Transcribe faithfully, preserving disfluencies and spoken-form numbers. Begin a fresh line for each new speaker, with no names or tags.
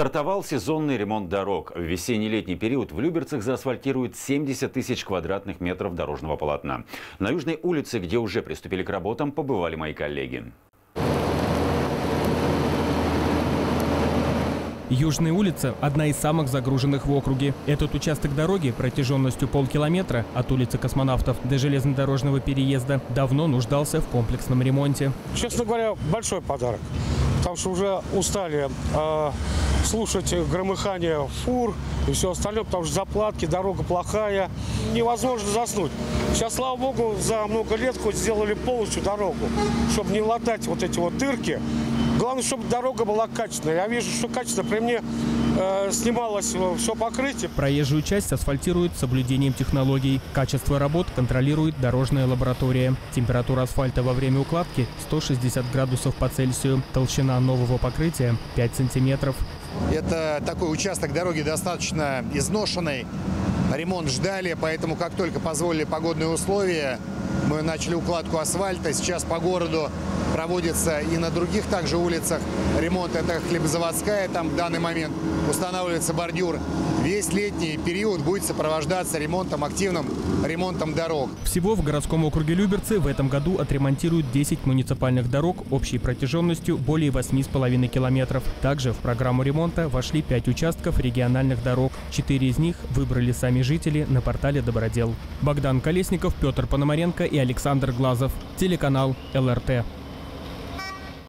Стартовал сезонный ремонт дорог. В весенне-летний период в Люберцах заасфальтируют семьдесят тысяч квадратных метров дорожного полотна. На Южной улице, где уже приступили к работам, побывали мои коллеги.
Южная улица – одна из самых загруженных в округе. Этот участок дороги протяженностью полкилометра от улицы Космонавтов до железнодорожного переезда давно нуждался в комплексном ремонте.
Честно говоря, большой подарок, потому что уже устали э, слушать громыхание фур и все остальное, потому что заплатки, дорога плохая, невозможно заснуть. Сейчас, слава богу, за много лет хоть сделали полностью дорогу, чтобы не латать вот эти вот дырки. Главное, чтобы дорога была качественная. Я вижу, что качественно при мне э, снималось все покрытие.
Проезжую часть асфальтируют с соблюдением технологий. Качество работ контролирует дорожная лаборатория. Температура асфальта во время укладки сто шестьдесят градусов по Цельсию. Толщина нового покрытия пять сантиметров.
Это такой участок дороги достаточно изношенный. Ремонт ждали, поэтому как только позволили погодные условия, мы начали укладку асфальта. Сейчас по городу проводится и на других также улицах ремонт. Это Хлебозаводская, там в данный момент устанавливается бордюр. Весь летний период будет сопровождаться ремонтом, активным ремонтом дорог.
Всего в городском округе Люберцы в этом году отремонтируют десять муниципальных дорог общей протяженностью более восьми с половиной километров. Также в программу ремонта вошли пять участков региональных дорог. Четыре из них выбрали сами жители на портале Добродел. Богдан Колесников, Петр Пономаренко и Александр Глазов. Телеканал эл эр тэ.